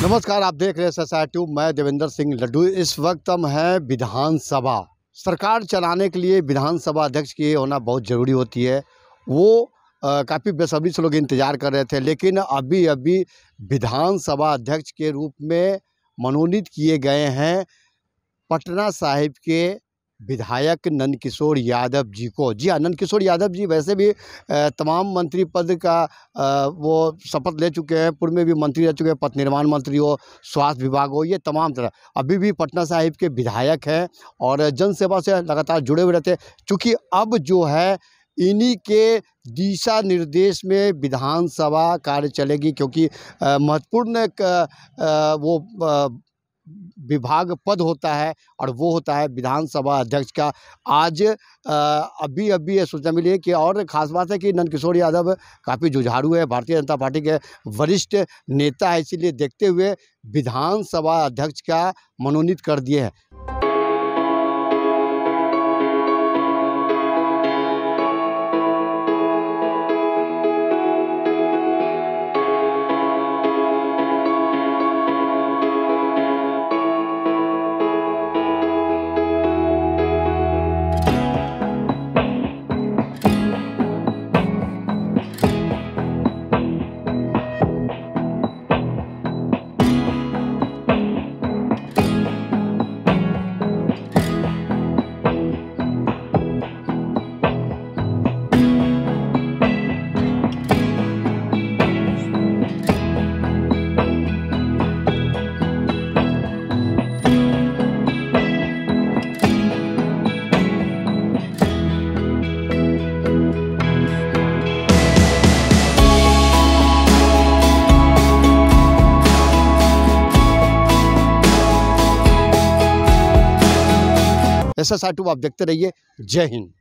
नमस्कार, आप देख रहे हैं SSR-2। मैं देवेंद्र सिंह लड्डू। इस वक्त हम हैं विधानसभा। सरकार चलाने के लिए विधानसभा अध्यक्ष की होना बहुत ज़रूरी होती है। वो काफ़ी बेसब्री से लोग इंतज़ार कर रहे थे, लेकिन अभी अभी विधानसभा अध्यक्ष के रूप में मनोनीत किए गए हैं पटना साहिब के विधायक नंदकिशोर यादव जी को। जी हाँ, नंदकिशोर यादव जी वैसे भी तमाम मंत्री पद का वो शपथ ले चुके हैं। पूर्व में भी मंत्री रह चुके हैं, पथ निर्माण मंत्री हो, स्वास्थ्य विभाग हो, ये तमाम तरह अभी भी पटना साहिब के विधायक हैं और जनसेवा से लगातार जुड़े हुए रहते हैं। चूँकि अब जो है इन्हीं के दिशा निर्देश में विधानसभा कार्य चलेगी, क्योंकि महत्वपूर्ण वो विभाग पद होता है और वो होता है विधानसभा अध्यक्ष का। आज अभी अभी ये सूचना मिली है कि, और ख़ास बात है कि नंदकिशोर यादव काफ़ी जुझारू है, भारतीय जनता पार्टी के वरिष्ठ नेता है, इसीलिए देखते हुए विधानसभा अध्यक्ष का मनोनीत कर दिए हैं। SSR-2 आप देखते रहिए। जय हिंद।